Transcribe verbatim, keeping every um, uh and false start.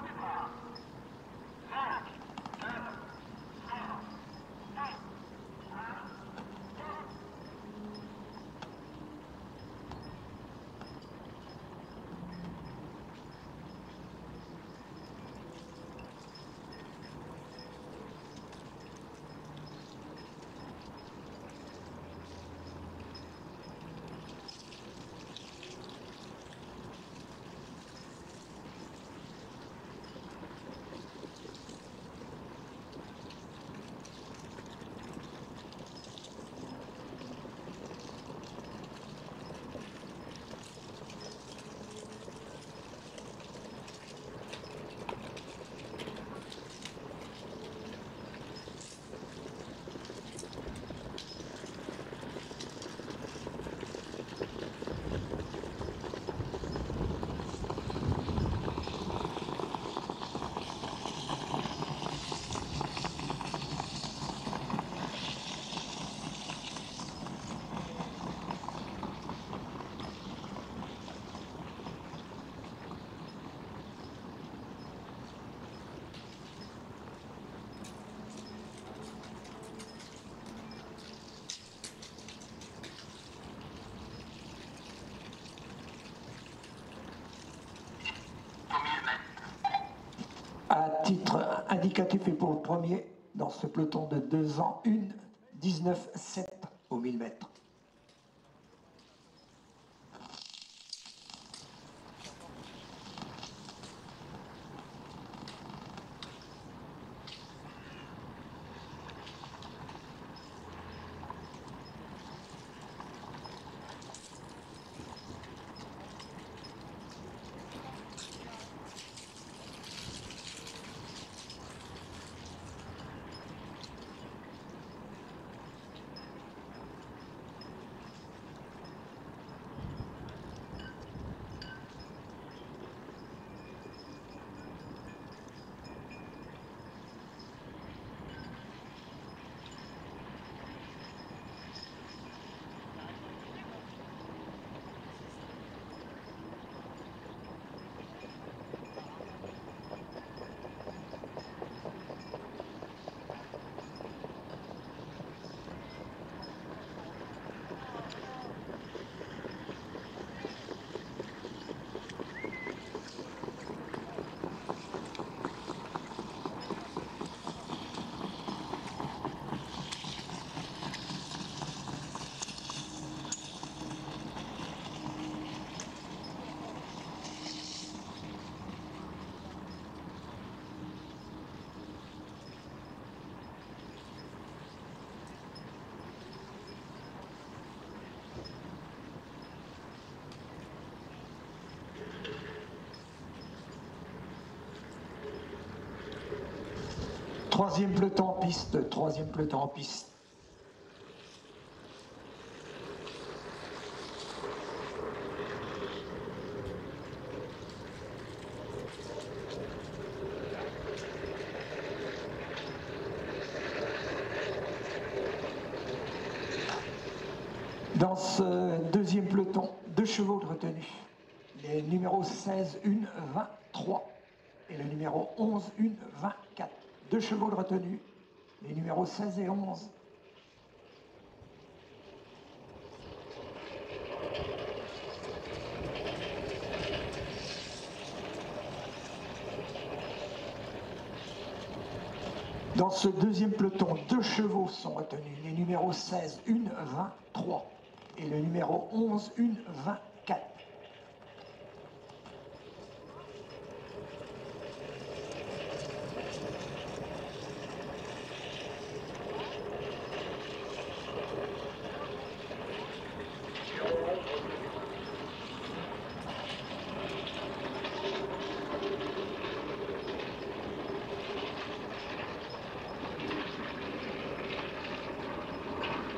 À titre indicatif et pour le premier, dans ce peloton de deux ans, une dix-neuf sept au mille mètres. Troisième peloton en piste, troisième peloton en piste. Dans ce deuxième peloton, deux chevaux de retenue. Les numéros seize, un, vingt, trois et le numéro onze, un, vingt, quatre. Deux chevaux de retenue, les numéros seize et onze. Dans ce deuxième peloton, deux chevaux sont retenus, les numéros seize, un, vingt, trois et le numéro onze, un, vingt,